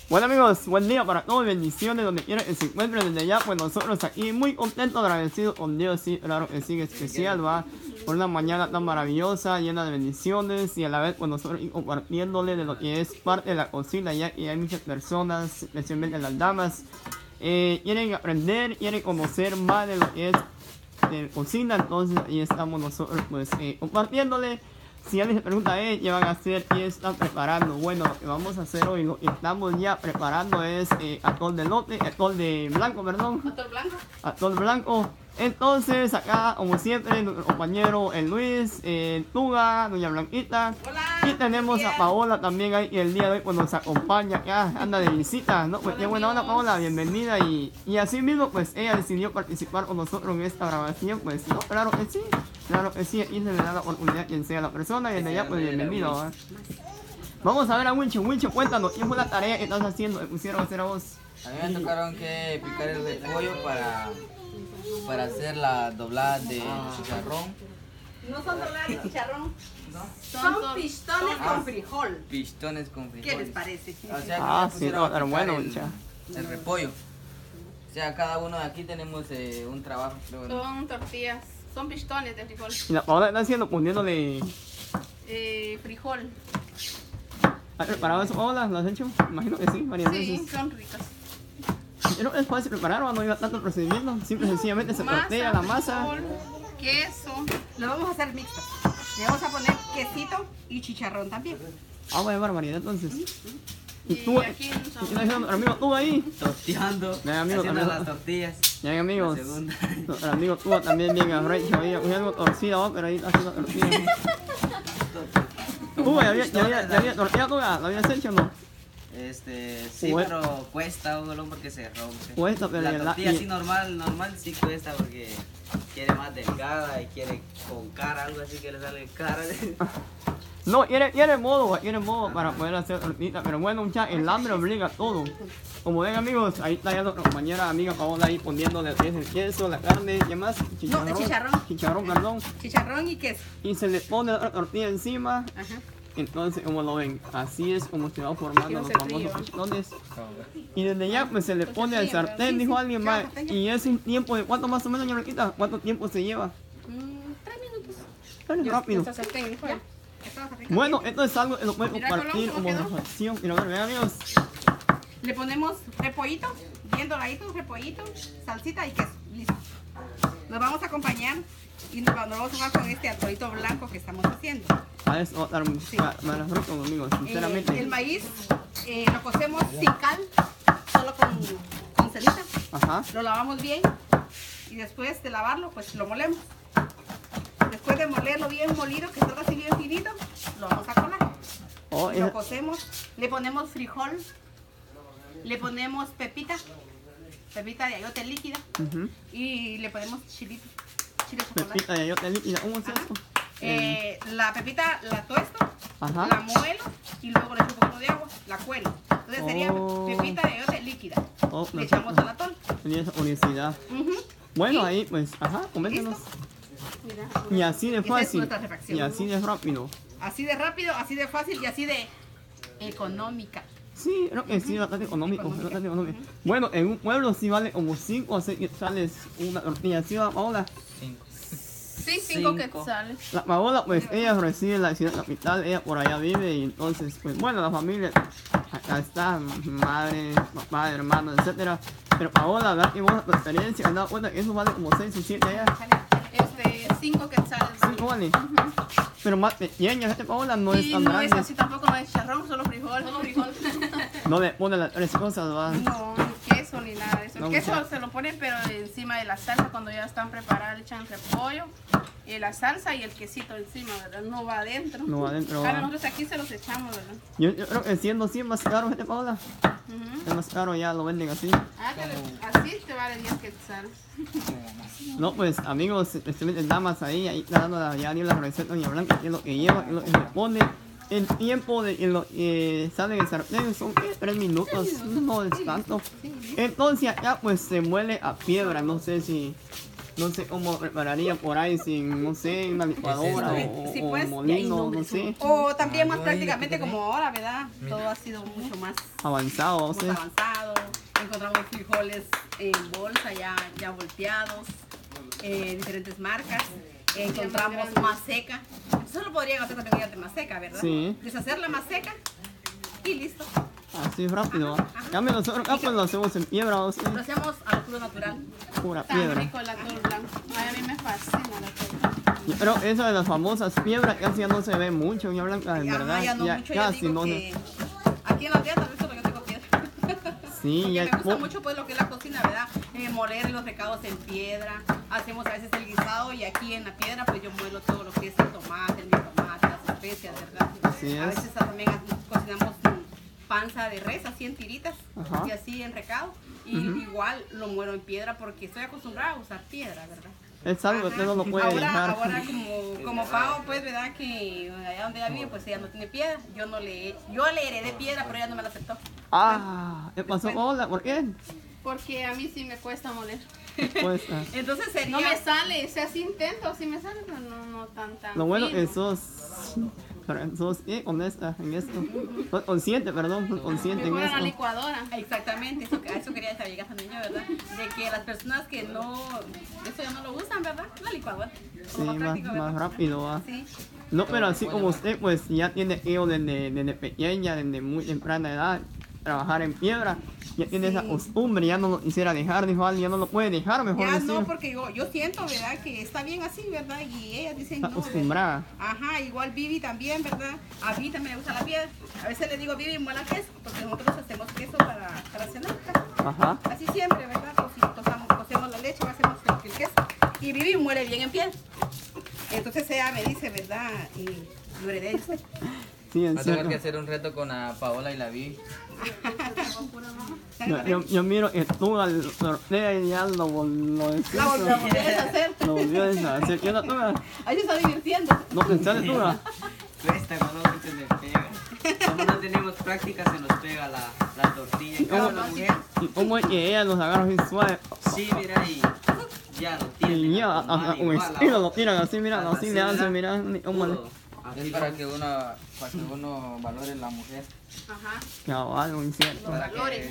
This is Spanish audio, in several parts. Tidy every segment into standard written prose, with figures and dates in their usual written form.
Bueno amigos, buen día para todos, bendiciones donde quiera que se encuentren desde allá, pues nosotros aquí muy contentos, agradecidos con Dios, sí, claro que sí, especial, va, por una mañana tan maravillosa, llena de bendiciones y a la vez pues nosotros compartiéndole de lo que es parte de la cocina, ya que hay muchas personas, especialmente las damas, quieren aprender, quieren conocer más de lo que es de cocina, entonces ahí estamos nosotros pues compartiéndole. Si alguien se pregunta, ¿qué van a hacer? ¿Qué están preparando? Bueno, lo que vamos a hacer hoy, lo que estamos ya preparando es atol de lote, atol de blanco, perdón. ¿Atol blanco? Atol blanco. Entonces, acá, como siempre, nuestro compañero el Luis, Tuga, doña Blanquita. Hola. Y tenemos a Paola también ahí, que el día de hoy pues, nos acompaña acá, anda de visita, ¿no? Pues qué buena onda, Paola, bienvenida. Y así mismo, pues ella decidió participar con nosotros en esta grabación, pues, ¿no? Claro que sí. Claro que sí, aquí se le da la oportunidad a quien sea la persona y desde allá pues bienvenido. Vamos a ver a Wincho. Wincho, cuéntanos, ¿qué fue la tarea que estás haciendo? ¿Te pusieron a hacer a vos? A mí me tocaron que picar el repollo para hacer la doblada de chicharrón. No son dobladas de chicharrón, ¿No? son pistones con frijol. Pistones con frijol. ¿Qué les parece? O sea, que Ah, me sí, pusieron no, a pero picar bueno, el, mucha. el repollo. O sea, cada uno de aquí tenemos un trabajo, creo, ¿no? Son tortillas, son pistones de frijol. Y la Paola está haciendo, poniéndole... Frijol. ¿Has preparado eso, Paola? ¿Lo has hecho? Imagino que sí, varias Sí, veces. son ricas. Pero es fácil preparar o no lleva tanto procedimiento. Simple y sencillamente se tortilla la masa. frijol, queso. Lo vamos a hacer mixto. Le vamos a poner quesito y chicharrón también. Ah, voy a llevar variedad entonces. Y Y tú, aquí ¿qué estás haciendo, amigo? ¿Tú ahí? Torteando, Ya, amigo, haciendo amigo. las tortillas. Ya, amigos. La segunda. El amigo tú también bien arrecho ahí. Uy, algo torcido, ¿no? Pero ahí está haciendo tortilla. Tú, ya había tortilla, tú, ¿la habías hecho o no? Sí, Bueno. pero cuesta un golón porque se rompe. Cuesta, pero La ya tortilla y- así normal sí cuesta porque quiere más delgada y quiere con cara, algo así que le sale cara. No, quiere modo para poder hacer tortita. Pero bueno, muchachos, el hambre obliga a todo. Como ven, amigos, ahí está ya nuestra compañera amiga Paola ahí poniéndole lo que es el queso, la carne, ¿qué más? chicharrón. Chicharrón, perdón. Chicharrón y queso. Y se le pone la tortilla encima. Ajá. Entonces, como lo ven, así es como se va formando los Quiero ser famosos frío. pistones. Y desde ya pues se le pone al sartén, dijo alguien más. Y es un tiempo de ¿cuánto más o menos, señorita? ¿Cuánto tiempo se lleva? 3 minutos. Tan rápido. Esta sartén, hijo. Esta sartén. Bueno, esto es algo que lo pueden Mira, compartir Colón, como ¿cómo quedó? reflexión. Y lo ven, amigos. Le ponemos repollito, bien doradito, repollito, salsita y queso. Listo. Nos vamos a acompañar y nos vamos a jugar con este atolito blanco que estamos haciendo. A eso va a estar Sí. más rico, amigos, sinceramente. El maíz lo cocemos sin cal, solo con ceniza. Ajá. Lo lavamos bien y después de lavarlo, pues lo molemos. Después de molerlo bien molido, que salga así bien finito, lo vamos a colar. Oh, Lo cocemos, le ponemos frijol, le ponemos pepita de ayote líquida ujú. y le ponemos chilito, chile chocolate. Pepita de ayote líquida. ¿Cómo es Ajá. esto? La pepita la tuesto, Ajá. la muelo y luego le echo un poco de agua, la cuelo. Entonces sería Oh. pepita de ayote líquida. Oh, Le echamos al atol. Tenía esa curiosidad. Ujú. Bueno, Y- ahí pues, ajá, coméntenos. Mira, Y así de esa es fácil. nuestra refacción. Y así de rápido. Así de rápido, así de fácil y así de económica. Sí, creo que sí, bastante económico. Económica. Bastante económico. Bueno, en un pueblo sí vale como 5 o 6 quetzales una tortilla. ¿Sí va, Paola? 5. Sí, 5 Cinco. quetzales. La Paola, pues ella reside en la ciudad capital, ella por allá vive y entonces, pues bueno, la familia, acá está, madre, papá, hermano, etcétera. Pero Paola, ¿verdad? Y vos, tu experiencia, ¿has dado cuenta que eso vale como 6 o 7 allá? 5 quetzales. Sí, vale. Pero más pequeña, este Paola no es Y tan no es grande. así tampoco, no es charrón, solo frijol. No le pone las 3 cosas, ¿va? No, ni queso ni nada de eso. No, El queso mucha- se lo ponen pero encima de la salsa cuando ya están preparadas, le echan el repollo, la salsa y el quesito encima, ¿verdad? No va adentro. No va adentro, Claro, va. nosotros aquí se los echamos, ¿verdad? Yo creo que siendo así es más caro, este Paola. Ujú. Es más caro, ya lo venden así. Ah, pero así te vale 10 quetzales. No, pues amigos, especialmente damas ahí está dando ya la receta doña Blanca, qué es lo que lleva, qué es lo que le pone. El tiempo de que lo que sale del sartén son 3 minutos, no es tanto. Entonces acá pues se muele a piedra, no sé si No sé cómo prepararía por ahí sin, no sé, una licuadora Sí, o pues, molino, no sé, O también más Ay, prácticamente ¿qué como ahora, ¿verdad? Todo ha sido mucho más, avanzado, no más sé. avanzado. Encontramos frijoles en bolsa ya volteados, diferentes marcas. Encontramos maseca. Eso lo podrían hacer también mediante maseca, ¿verdad? Sí. Deshacer la maseca y listo. Así rápido. En cambio nosotros acá pues lo hacemos en piedra, o sea, Lo hacemos a lo puro natural. pura Tan piedra. rico el atol blanco. Ay, a mí me fascina el atol. Pero esa de las famosas piedras casi ya no se ve mucho, ya blanca, en Ajá, verdad. ya no mucho, yo casi digo no se. que aquí en la tienda tal vez yo tengo piedra. Sí, Porque ya. me gusta mucho pues lo que es la cocina, ¿verdad? Moler los recados en piedra, hacemos a veces el guisado y aquí en la piedra pues yo muelo todo lo que es el tomate, el tomate, las especias, ¿verdad? Así A es. veces también cocinamos panza de res así en tiritas Ajá. y así en recado y igual lo muelo en piedra porque estoy acostumbrada a usar piedra, ¿verdad? Es algo que usted no lo puede dejar. Ahora como Pau, pues, ¿verdad? Que allá donde ella vive, pues ella no tiene piedra. Yo le heredé piedra, pero ella no me la aceptó. Ah, ¿qué pasó? Hola, ¿por qué? Porque a mí sí me cuesta moler. Pues, Entonces sería... No me sale, o sea, sí intento, sí me sale, pero no tan lo bueno fino. que sos honesta en esto. Sos consciente, perdón, sos consciente en Mejor en la esto. licuadora. Exactamente, eso quería estar llegando niño, ¿verdad? De que las personas que eso ya no lo usan, ¿verdad? La licuadora. Sí, Como más, práctico, ¿verdad? más rápido va. Sí. No, pero así como usted, pues ya tiene yo desde pequeña, desde muy temprana edad, trabajar en piedra, ya tiene esa costumbre, ya no lo quisiera dejar, dijo alguien, ya no lo puede dejar, mejor Ya decir, no, porque yo siento, ¿verdad? Que está bien así, ¿verdad? Y ellas dicen está no, acostumbrada. ¿verdad? Ajá, igual Vivi también, ¿verdad? A mí también me gusta la piedra. A veces le digo, Vivi, muela queso, porque nosotros hacemos queso para cenar. Ajá. Así siempre, ¿verdad? Pues si cocemos la leche, hacemos el queso. Y Vivi muele bien en piedra. Entonces ella me dice, ¿verdad? Y lo heredé de usted. Sí, en Va a tener serio. que hacer un reto con la Paola y la Vivi. Yo miro que tú al sorteo y ya lo La volvió a deshacer. Lo volvió a deshacer. ¿Qué onda, Tuga? Ahí se está divirtiendo. ¿No pensaste, Tuga? Cuesta cuando se le pega. Como no tenemos práctica, se nos pega la tortilla. En cambio, la mujer, ¿Y cómo es que ella los agarra así suave? sí, mira, y ya lo tiene. Y ya, normal, un igual, estilo lo tiran así, mira, así le hacen, ¿verdad? mira, cómo le... Todo. Es Así para que uno valore la mujer. Ajá. Cabal, muy cierto. para Valores.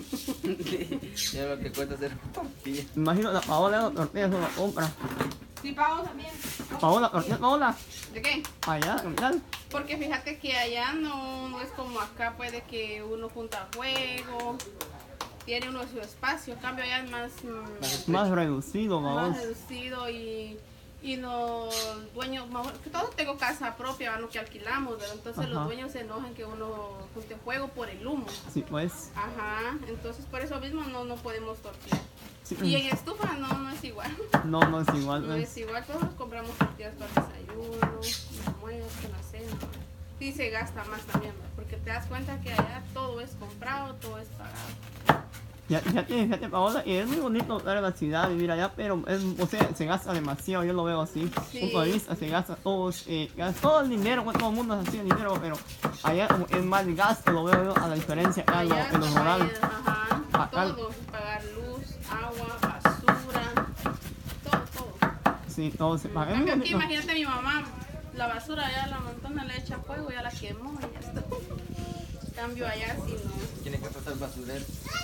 Ya lo que cuesta hacer tortilla. Imagino la Paola la tortilla se la compra. Sí, Pau también. Paola, tortilla, Paola. ¿De qué? Allá, capital. Porque fíjate que allá no es como acá, puede que uno junta juego, tiene uno su espacio, en cambio allá es Más reducido, más vamos. reducido y los dueños, que todos tengo casa propia, lo que alquilamos, ¿verdad? Entonces Ajá. los dueños se enojan que uno junte juego por el humo. Sí, pues. Ajá, entonces por eso mismo no podemos tortillar. Sí, Y en estufa no es igual. no es igual, No pues. es igual, todos compramos tortillas para el desayuno, el almuerzo, la cena. Sí se gasta más también, ¿verdad? Porque te das cuenta que allá todo es comprado, todo es pagado. Fíjate, Paola, y es muy bonito estar en la ciudad, vivir allá, pero o sea, se gasta demasiado, yo lo veo así. Sí. Punto de vista, se gasta gasta todo el dinero, bueno, todo el mundo es así el dinero, pero allá como es más gasto, lo veo yo, a la diferencia acá Allá en los rurales. ajá, Acá- todo, pagar luz, agua, basura, todo. Sí, todo se paga. Es En muy cambio aquí bonito. imagínate mi mamá, la basura ya la montona le echa fuego, ya la quemó y ya está. En cambio allá sí no. Tiene que pasar basurero.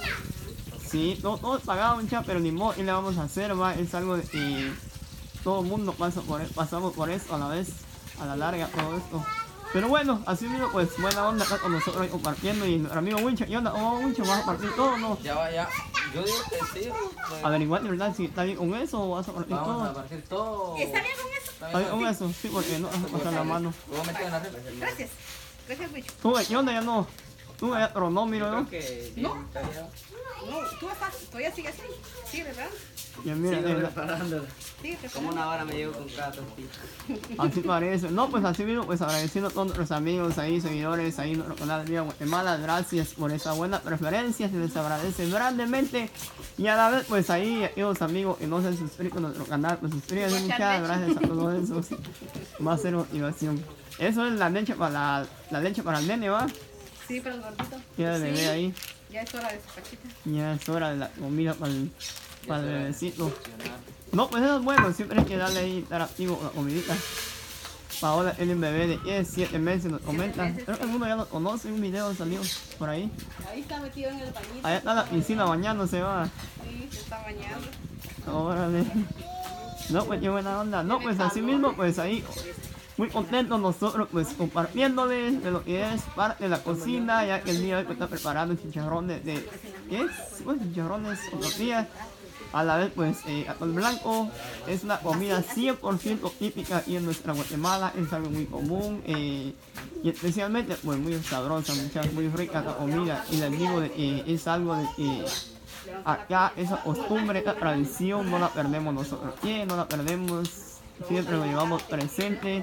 Sí, todo es pagado, mucha, pero ni modo, ¿qué le vamos a hacer? Va? Es algo de que todo el mundo pasamos por eso a la vez, a la larga, todo esto. Pero bueno, así mismo, pues buena onda acá con nosotros compartiendo y nuestro amigo Wincho. ¿Y onda? Oh, Wincho, ¿vas a partir todo o no? Ya va, ya. Yo digo que sí. pues, Averiguar de verdad si está bien con eso o vas a partir Vamos a todo. partir todo. ¿Está bien con eso? ¿Está ¿Está bien bien? con eso? Sí, porque no vas a pasar la mano. ¿Lo voy a meter en la red? Gracias. Gracias, Wicho. Tú, ¿qué onda? Ya no. Tú, pero no, miro yo. Creo que No. está bien. No, tú todavía sigue así. Sí, ¿verdad? Ya mira, Sigo de verdad. preparándola. Sí, Como una hora me llevo con cada tortilla. Así parece. No, pues así mismo, pues agradeciendo a todos nuestros amigos ahí, seguidores, ahí en nuestro canal de Viva Guatemala. Gracias por esa buena preferencia, se les agradece grandemente. Y a la vez, pues ahí, aquellos amigos que no se han suscrito a nuestro canal, pues suscríbanse, muchas gracias a todos esos. Va a ser motivación. Eso es la leche para la leche para el nene, ¿va? Sí, para el gordito. Queda el bebé ahí. Ya es hora de su pachita. Ya es hora de la comida para el bebecito. No, pues eso es bueno, siempre hay que darle ahí, estar activo la comidita. Paola tiene un bebé de 7 meses, nos comenta. Creo que el mundo ya lo conoce, un video salió por ahí. Ahí está metido en el bañito. Allá está la piscina bañándose, va. Sí, se está bañando. Órale. No, pues qué buena onda. No, pues así mismo, pues ahí. Muy contentos nosotros, pues compartiéndoles de lo que es parte de la cocina, ya que el día de hoy pues, está preparando chicharrones de. ¿Qué es? Pues chicharrones con tortillas. A la vez, pues, atol blanco es una comida 100% típica aquí en nuestra Guatemala, es algo muy común y especialmente, pues, muy sabrosa, muy rica la comida. Y les digo de que es algo de que acá esa costumbre, esa tradición, no la perdemos nosotros, no la perdemos, siempre lo llevamos presente.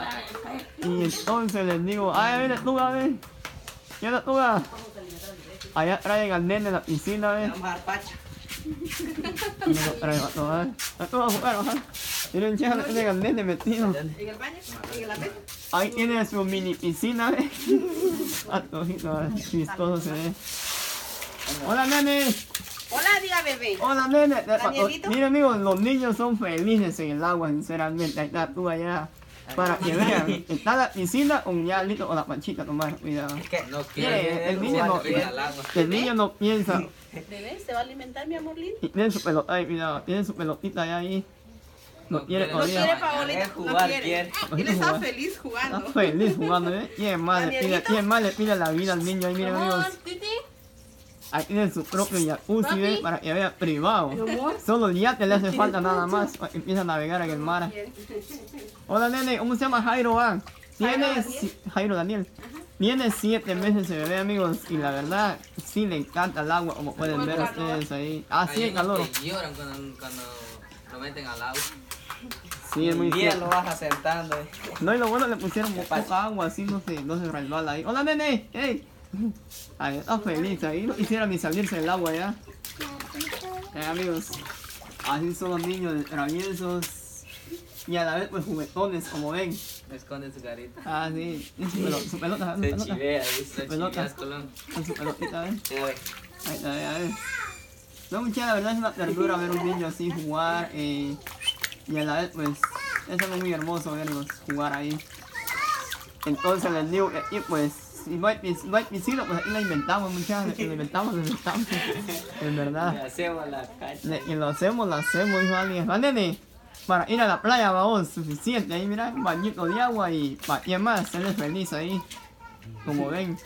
Y entonces les digo, ay, viene tú, a ver, ¿quién es tú? Allá traen al nene de la piscina, a ver. Vamos a dar pacha. Y me lo traigo a tomar. A todo a jugar, ojalá. Miren, ya tiene el nene metido. ¿En el baño? ¿En la mesa? Ahí tiene su mini piscina, ¿eh? A tojito, chistoso se ve. Hola, nene. Hola, diga bebé. Hola, nene. Danielito. Miren, amigos, los niños son felices en el agua, sinceramente. Ahí está tú allá. Para que vean, está la piscina un ya listo con la panchita a tomar, cuidado. No El niño no, el niño no piensa. Bebé, ¿se va a alimentar, mi amor lindo? Y tiene su pelota, ay, cuidado, tiene su pelotita ahí. No quiere No quiere, todavía. Paolita, no jugar, quiere. quiere. Él está feliz jugando. Está feliz jugando, ¿eh? ¿Quién más le pide la vida al niño ahí? Miren, amigos. Titi. Ahí tiene su propio jacuzzi, ¿eh? Para que vea privado. amor. Solo el yate le hace falta nada más para que empiece a navegar en el mar. Hola, nene, ¿cómo se llama Jairo, va? Jairo Daniel. Tiene 7 meses de bebé, amigos, y la verdad sí le encanta el agua, como pueden ver ustedes ahí. Ah, sí, el calor. Lloran cuando lo meten al agua. Sí, es muy Bien cierto. lo vas acertando. No, y lo bueno le pusieron poca agua, así no se resbala ahí. Hola, nene, hey. Ahí está feliz, ahí no quisiera ni salirse del agua ya. Amigos, así son los niños traviesos y a la vez pues juguetones, como ven. Esconde su carita. Ah, sí, su pelota, su Se pelota. chivea, ¿viste? Pelota. Chiveas, Colón. Con su pelotita, A ver. Ahí está, a ver. No, mucha, la verdad es una ternura ver un niño así jugar y a la vez pues es algo muy hermoso verlos jugar ahí. Entonces les digo que aquí pues si no hay piscina pues aquí la inventamos, muchachos, la inventamos, en verdad. Le hacemos la cacha. Y lo hacemos, dijo alguien. Va, nene, para ir a la playa, vamos, suficiente. Ahí mira, un bañito de agua y más, él es feliz ahí. Como ven.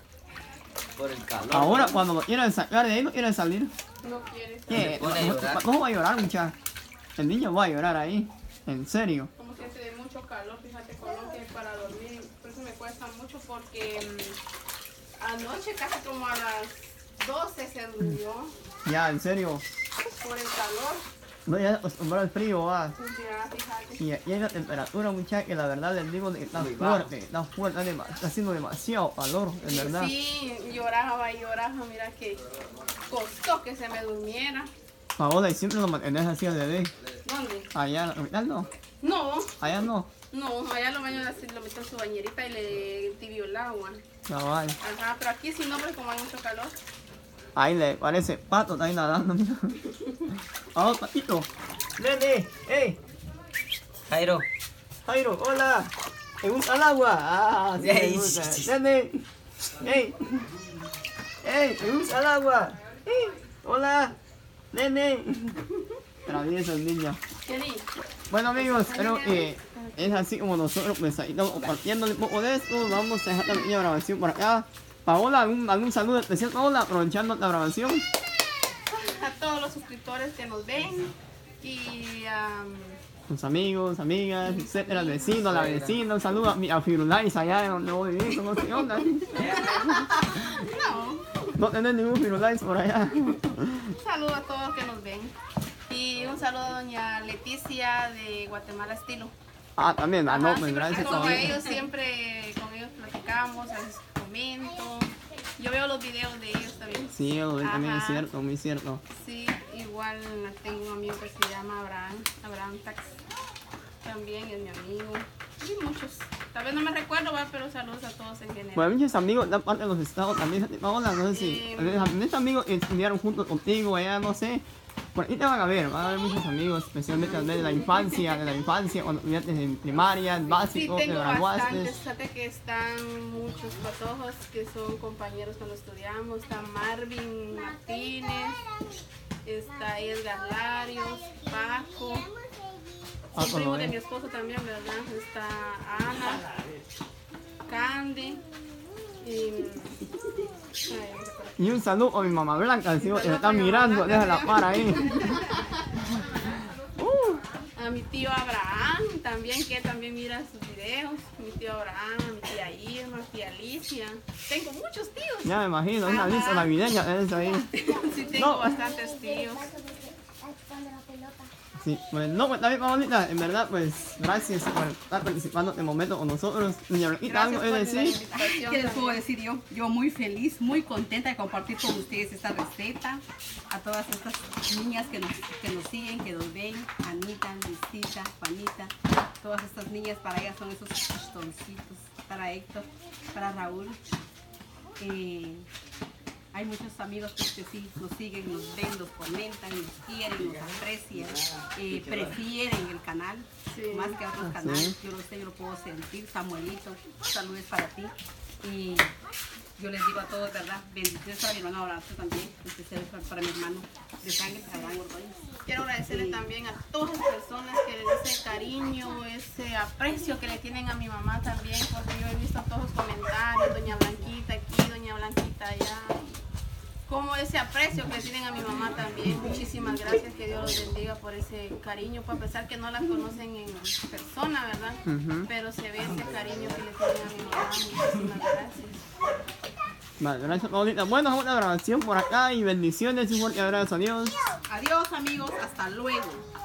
Por el calor. Ahora cuando lo quieran sacar de ahí, no quieren salir. No quiere. ¿Qué? Se pone a llorar. ¿Cómo va a llorar, muchacha? El niño va a llorar ahí. En serio. Como que hace mucho calor, fíjate, Colón, que para dormir, por eso me cuesta mucho porque anoche casi como a las 12 se durmió Ya, en serio. por el calor. No, ya acostumbrado al frío, va. Ya, fíjate. Y aquí hay la temperatura, muchacha, que la verdad les digo que está Muy fuerte, está haciendo demasiado calor, en verdad. Sí, lloraba y lloraba, mira que costó que se me durmiera. Paola, y siempre lo mantenés así al bebé. ¿Dónde? Allá, en la hospital no. No, Allá no. no, allá lo baño así, lo meto en su bañerita y le tibio el agua. Cabal. Ajá, pero aquí sí no, porque como hay mucho calor. Ahí le parece pato, está ahí nadando, mira. Vamos, patito. Nene, hey, Jairo. Jairo, hola. ¿Te gusta el agua? Ah, sí, me gusta. Nene, hey, ¿te gusta el agua? Hey, hola, nene. Travieso el niño. ¿Qué di? Bueno, amigos, creo que es así como nosotros pues ahí estamos compartiéndole un poco de esto. Vamos a dejar la pequeña grabación por acá. Paola, algún saludo especial, Paola, aprovechando la grabación. A todos los suscriptores que nos ven y Sus amigos, amigas, etcétera, el vecino, la vecina, un saludo a Firulais allá en donde voy viviendo, no sé qué onda. No tenés ningún Firulais por allá. un saludo a todos que nos ven. Y un saludo a doña Leticia de Guatemala Estilo. Ah, también, no, Ajá, pues sí, gracias con también. ellos siempre, con ellos platicamos, a veces comento. Yo veo los videos de ellos también. Sí, lo ven también es Ajá. cierto, muy cierto. Sí, igual tengo un amigo que se llama Abraham Tax. También es mi amigo. Y muchos. Tal vez no me recuerdo, ¿va? Pero saludos a todos en general. Bueno, muchos amigos de parte de los estados también. Paola, no sé si. Muchos amigos estudiaron juntos contigo allá, no sé. Por ahí te van a ver muchos amigos, especialmente de la infancia, cuando estudiaste en primaria, en básico, Sí, te tengo graduaste. bastantes, fíjate que están muchos patojos que son compañeros cuando estudiamos. Está Marvin Martínez, está Edgar Larios, Paco, son primos de mi esposo también, ¿verdad? Está Ana, Candy Y un saludo a mi mamá Blanca, si me están mirando, deja la para ahí. a mi tío Abraham también, que también mira sus videos. Mi tío Abraham, a mi tía Irma, tía Alicia. Tengo muchos tíos. Ya me imagino, una lista navideña tenés ahí. Sí, tengo bastantes tíos. Sí, pues no, pues también Paolita, en verdad, pues gracias por estar participando de momento con nosotros. Doña Blanquita, ¿algo que decir? ¿Qué les puedo decir yo? Yo muy feliz, muy contenta de compartir con ustedes esta receta. A todas estas niñas que nos siguen, que nos ven, Anita, Luisita, Juanita, todas estas niñas, para ellas son esos chistoncitos, para Héctor, para Raúl. Hay muchos amigos que sí nos siguen, nos ven, nos comentan, nos quieren, nos aprecian, prefieren el canal más que otros canales. Yo lo sé, yo lo puedo sentir. Samuelito, saludos para ti. Y yo les digo a todos, ¿verdad? Bendiciones para mi hermano Horacio también, especialmente para mi hermano de sangre, Abraham Ordóñez. Quiero agradecerle también a todas las personas que ese cariño, ese aprecio que le tienen a mi mamá también, porque yo he visto todos los comentarios, doña Blanquita aquí, doña Blanquita allá. Como ese aprecio que le tienen a mi mamá también. Muchísimas gracias, que Dios los bendiga por ese cariño, pues, a pesar que no la conocen en persona, ¿verdad? Pero se ve ese cariño que le tienen a mi mamá. Muchísimas gracias. Vale, gracias Paolita. Bueno, una grabación por acá y bendiciones y un fuerte abrazo. Adiós. Adiós amigos, hasta luego.